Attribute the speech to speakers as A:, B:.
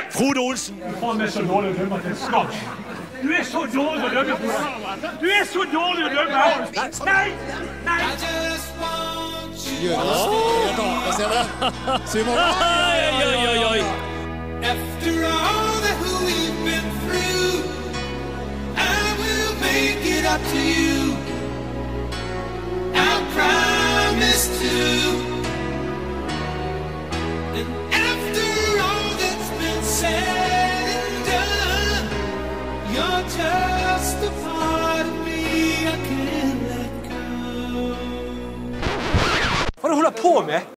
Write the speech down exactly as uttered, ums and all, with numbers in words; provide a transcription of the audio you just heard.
A: Frode Olsen.
B: Faen meg så dårlig å dømme til skam. Du er så dårlig å dømme, Frode. Du er så dårlig å dømme. Nei! Nei!
C: Gjør det styrer da, jeg ser det. Simon.
A: Oi, oi, oi, oi.
D: After all that we've been through, I will make it up to you. I promise to. And after all that's been said and done, you're just a part of me I can't let go.
B: Hva er det du holder på med?